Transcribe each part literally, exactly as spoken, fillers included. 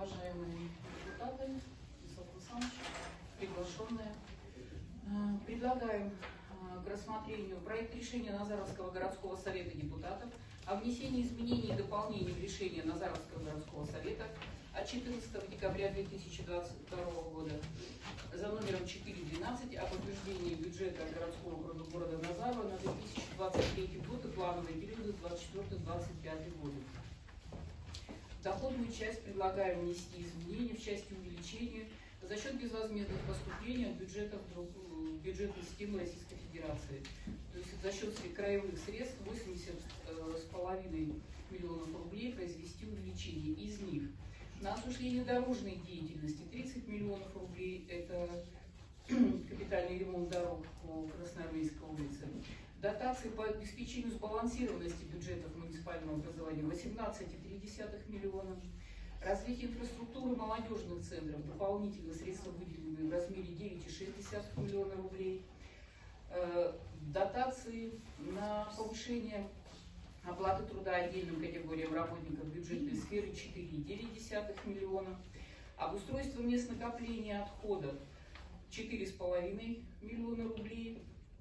Уважаемые депутаты, Исаак Александрович, приглашенные, предлагаем к рассмотрению проект решения Назаровского городского совета депутатов о внесении изменений и дополнений в решение Назаровского городского совета от четырнадцатого декабря две тысячи двадцать второго года за номером четыреста двенадцать о подтверждении бюджета городского округа города Назарова на две тысячи двадцать третий год и плановые периоды двадцать четвёртый — двадцать пятый годы. В доходную часть предлагаем внести изменения в части увеличения за счет безвозмездных поступлений от бюджетов бюджетной системы Российской Федерации. То есть за счет краевых средств восемьдесят с половиной миллионов рублей произвести увеличение. Из них на осуществление дорожной деятельности тридцать миллионов рублей, это капитальный ремонт дорог по Красноармейской улице. Дотации по обеспечению сбалансированности бюджетов муниципального образования восемнадцать и три десятых миллиона. Развитие инфраструктуры молодежных центров. Дополнительно средства выделены в размере девять и шесть десятых миллиона рублей. Дотации на повышение оплаты труда отдельным категориям работников бюджетной сферы четыре и девять десятых миллиона. Обустройство мест накопления отходов четыре с половиной миллиона рублей.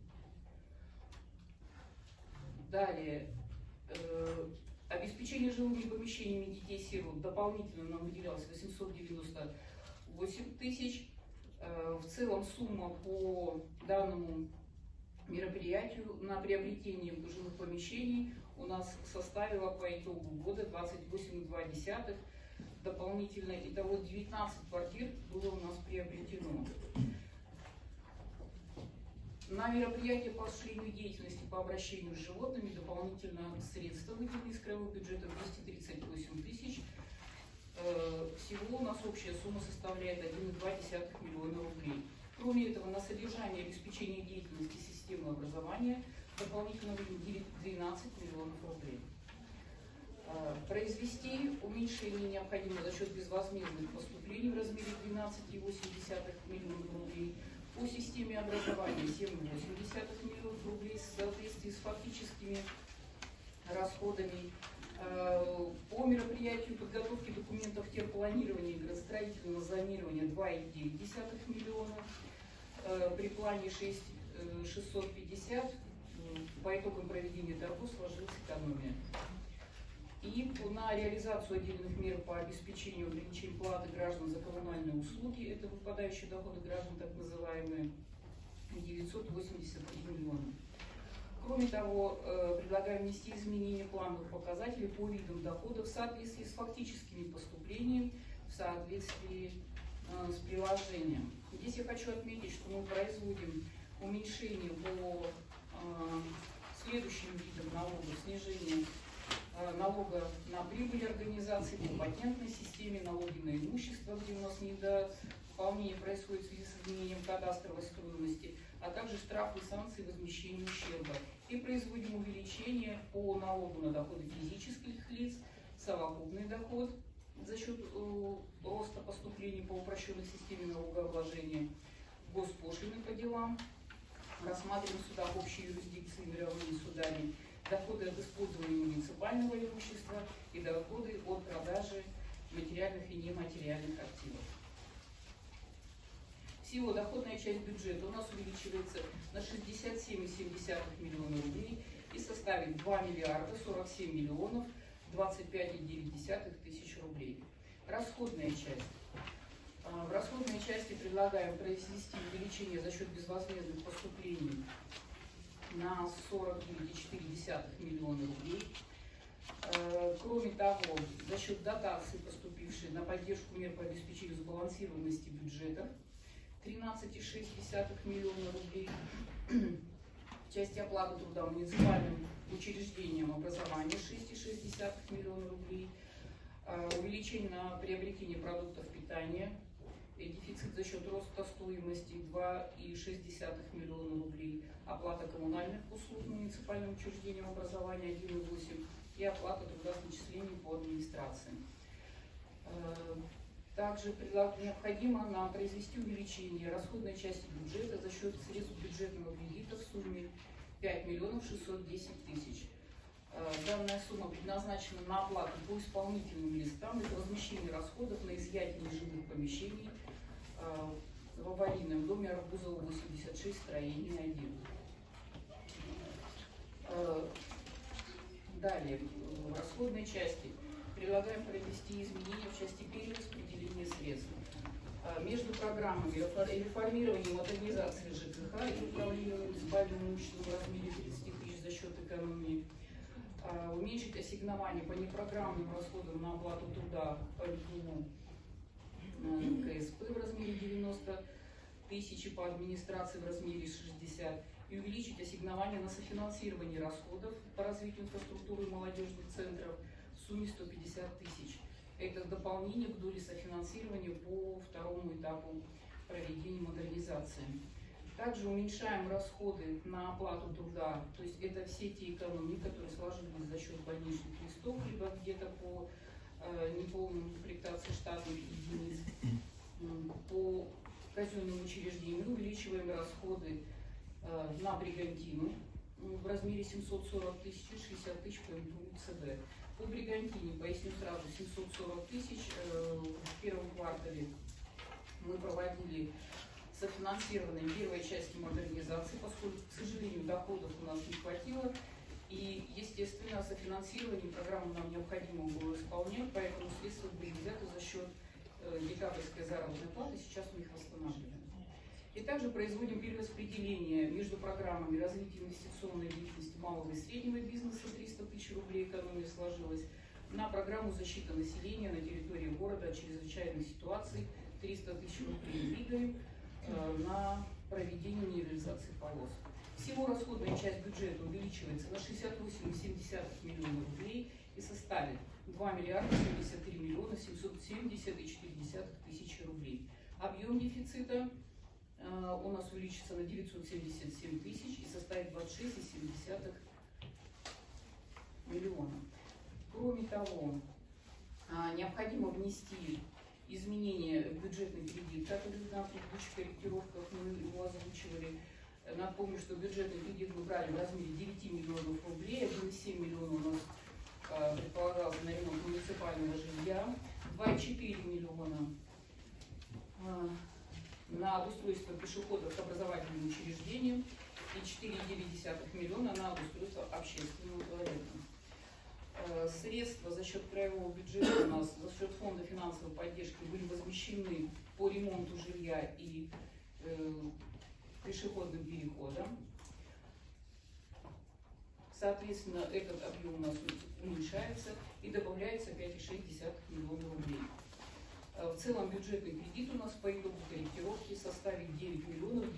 Далее, э, обеспечение жилыми помещениями детей-сирот дополнительно нам выделялось восемьсот девяносто восемь тысяч. Э, в целом сумма по данному мероприятию на приобретение жилых помещений у нас составила по итогу года двадцать восемь и две десятых. Дополнительно итого девятнадцать квартир было у нас приобретено. На мероприятие по осуществлению деятельности по обращению с животными дополнительно средства выделены из краевого бюджета двести тридцать восемь тысяч. Всего у нас общая сумма составляет один и две десятых миллиона рублей. Кроме этого, на содержание и обеспечение деятельности системы образования дополнительно выделено двенадцать миллионов рублей. Произвести уменьшение необходимо за счет безвозмездных поступлений в размере двенадцать и восемь десятых миллионов рублей. По системе образования семь и восемь десятых миллионов рублей в соответствии с фактическими расходами. По мероприятию подготовки документов терпланирования и градостроительного зонирования два и девять десятых миллиона. При плане шесть тысяч шестьсот пятьдесят по итогам проведения торгов сложилась экономия. И на реализацию отдельных мер по обеспечению ограничения платы граждан за коммунальные услуги, это выпадающие доходы граждан, так называемые, девятьсот восемьдесят три миллиона. Кроме того, предлагаем внести изменения плановых показателей по видам доходов в соответствии с фактическими поступлениями, в соответствии с приложением. Здесь я хочу отметить, что мы производим уменьшение по следующим видам налогов: снижение налога на прибыль организации, по патентной системе, налоги на имущество, где у нас недополнение происходит в связи с изменением кадастровой стоимости, а также штрафы и санкции возмещения ущерба. И производим увеличение по налогу на доходы физических лиц, совокупный доход за счет э, роста поступлений по упрощенной системе налогообложения, госпошлины по делам, рассматриваем в судах общей юрисдикции мировыми судами, доходы от использования муниципального имущества и доходы от продажи материальных и нематериальных активов. Всего доходная часть бюджета у нас увеличивается на шестьдесят семь и семь десятых миллиона рублей и составит два миллиарда сорок семь миллионов двадцать пять и девять десятых тысяч рублей. Расходная часть. В расходной части предлагаем произвести увеличение за счет безвозмездных поступлений на сорок девять и четыре десятых миллиона рублей. Кроме того, за счет дотаций, поступившей на поддержку мер по обеспечению сбалансированности бюджетов, тринадцать и шесть десятых миллиона рублей. В части оплаты труда муниципальным учреждениям образования шесть и шесть десятых миллиона рублей. Увеличение на приобретение продуктов питания, дефицит за счет роста стоимости два и шесть десятых миллиона рублей, оплата коммунальных услуг муниципальным учреждениям образования один и восемь и оплата труда с начислением по администрации. Также необходимо нам произвести увеличение расходной части бюджета за счет средств бюджетного кредита в сумме пять миллионов шестьсот десять тысяч. Данная сумма предназначена на оплату по исполнительным листам, это возмещение расходов на изъятие нежилых помещений в аварийном доме Арбузова восемьдесят шесть, строение один. Далее, в расходной части предлагаем провести изменения в части перераспределения средств между программами реформирования и модернизации ЖКХ и управления муниципальным имуществом в размере тридцать тысяч за счет экономии, уменьшить ассигнование по непрограммным расходам на оплату труда по НКУ КСП в размере девяносто тысяч и по администрации в размере шестьдесят, и увеличить ассигнование на софинансирование расходов по развитию инфраструктуры молодежных центров в сумме сто пятьдесят тысяч. Это дополнение к доле софинансирования по второму этапу проведения модернизации. Также уменьшаем расходы на оплату труда, то есть это все те экономии, которые сложились за счет больничных листов, либо где-то по э, неполной комплектации штатных единиц. По казенным учреждениям мы увеличиваем расходы э, на бригантину в размере семьсот сорок тысяч, шестьдесят тысяч по МТУ-ЦБ. По бригантине, поясню сразу, семьсот сорок тысяч э, в первом квартале мы проводили софинансированной первой части модернизации, поскольку, к сожалению, доходов у нас не хватило. И, естественно, софинансирование программу нам необходимо было исполнять, поэтому средства были взяты за счет э, декабрьской заработной платы, сейчас мы их восстанавливаем. И также производим перераспределение между программами развития инвестиционной деятельности малого и среднего бизнеса, триста тысяч рублей экономия сложилась, на программу защиты населения на территории города от чрезвычайных ситуаций, триста тысяч рублей двигаем э, на проведение минерализации полос. Всего расходная часть бюджета увеличивается на шестьдесят восемь целых семь десятых миллиона рублей и составит два миллиарда семьдесят три миллиона семьсот семьдесят и четыре десятых тысячи рублей. Объем дефицита э, у нас увеличится на девятьсот семьдесят семь тысяч и составит двадцать шесть целых семь десятых миллиона. Кроме того, э, необходимо внести изменения в бюджетный кредит, который на предыдущих корректировках мы его озвучивали. Напомню, что бюджетный кредит мы брали в размере девяти миллионов рублей, один целых семь десятых миллиона у нас э, предполагался на ремонт муниципального жилья, два целых четыре десятых миллиона э, на обустройство пешеходов к образовательным учреждениям и четыре целых девять десятых миллиона на обустройство общественного туалета. Э, средства за счет краевого бюджета у нас, за счет фонда финансовой поддержки были возмещены по ремонту жилья и э, пешеходным переходом. Соответственно, этот объем у нас уменьшается и добавляется пять целых шесть десятых миллиона рублей. В целом бюджетный кредит у нас по итогу корректировки составит девять миллионов